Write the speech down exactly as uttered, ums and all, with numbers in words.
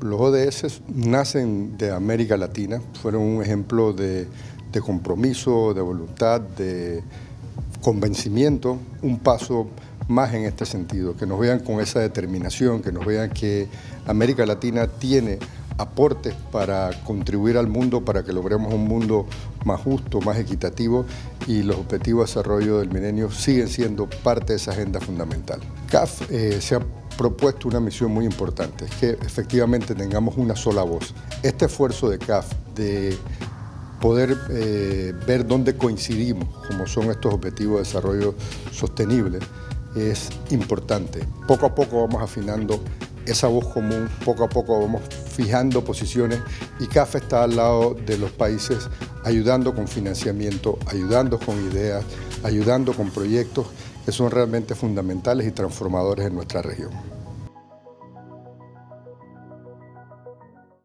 Los O D S nacen de América Latina, fueron un ejemplo de, de compromiso, de voluntad, de convencimiento, un paso más en este sentido, que nos vean con esa determinación, que nos vean que América Latina tiene aportes para contribuir al mundo, para que logremos un mundo más justo, más equitativo, y los objetivos de desarrollo del milenio siguen siendo parte de esa agenda fundamental. C A F eh, se ha propuesto una misión muy importante, es que efectivamente tengamos una sola voz. Este esfuerzo de C A F de poder eh, ver dónde coincidimos, como son estos objetivos de desarrollo sostenible, es importante. Poco a poco vamos afinando esa voz común, poco a poco vamos fijando posiciones y C A F está al lado de los países ayudando con financiamiento, ayudando con ideas, ayudando con proyectos que son realmente fundamentales y transformadores en nuestra región.